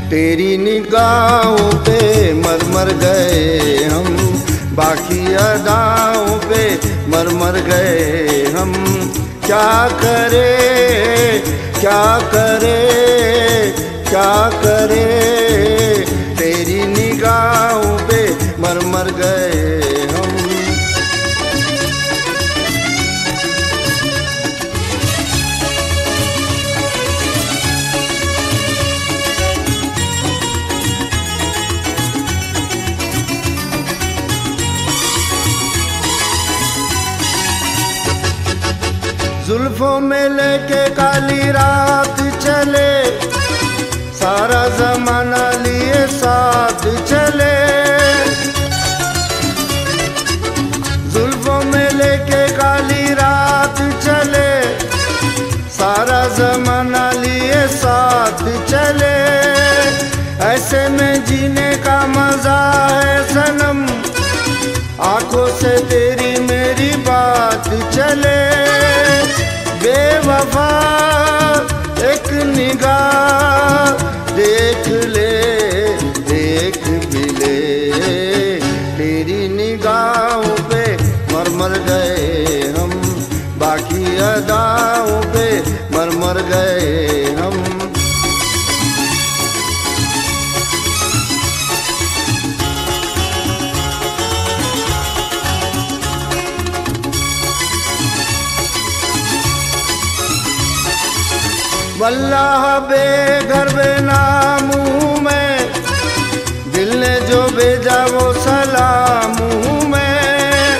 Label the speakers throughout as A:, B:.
A: तेरी निगाहों पे मर मर गए हम, बाकी अदाओं पे मर मर गए हम। क्या करे क्या करे क्या करे, तेरी निगाहों पे मर मर गए हम। जुल्फों में लेके काली रात चले, सारा जमाना लिए साथ चले। जुल्फों में लेके काली रात चले, सारा जमाना लिए साथ चले। ऐसे में जीने का मजा है सनम, आंखों से तेरी मेरी बात चले। बेवफा एक निगाह देख ले, देख भी ले, तेरी निगाहों पे मर मर गए हम, बाकी अदाओं पे मर मर गए हम। वल्लाह बेघर बेनाम हूँ मैं, दिल ने जो भेजा वो सलाम हूँ मैं।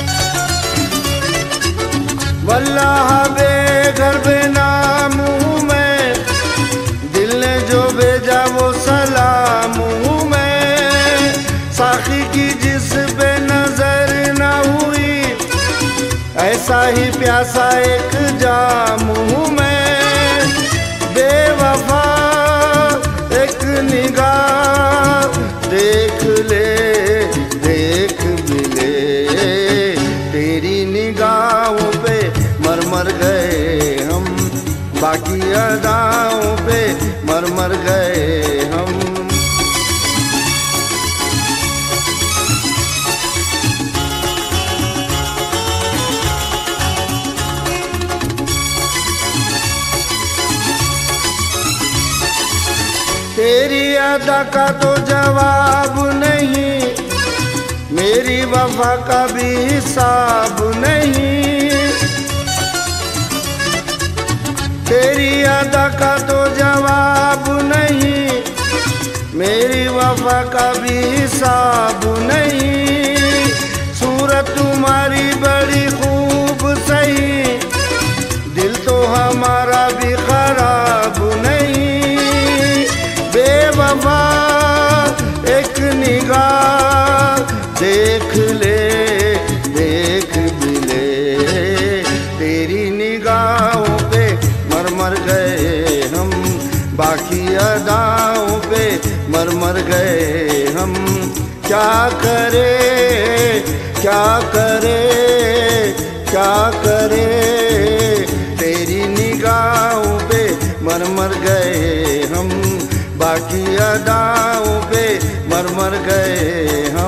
A: वल्लाह बेघर बेनाम हूँ मैं, दिल ने जो भेजा वो सलाम हूँ मैं। साखी की जिस पे नजर न हुई, ऐसा ही प्यासा एक जाम हूँ मैं। बेवफा एक निगाह देख ले, देख भी ले, तेरी निगाहों पे मर मर गए हम, बाकी अदाओं पे मर मर गए हम। तेरी अदा का तो जवाब नहीं, मेरी वफा का भी हिसाब नहीं। तेरी अदा का तो जवाब नहीं, मेरी वफा का भी हिसाब नहीं। सूरत तुम्हारी बड़ी खूब सही, दिल तो हमारा भी खराब नहीं। बेवफा एक निगाह देख ले, देख भी ले, तेरी निगाहों पे मर मर गए हम, बाकी अदाओं पे मर मर गए हम। क्या करे क्या करे क्या करे, तेरी निगाहों पे मर मर गए हम, बाकी अदाओं पे मर मर गए हम।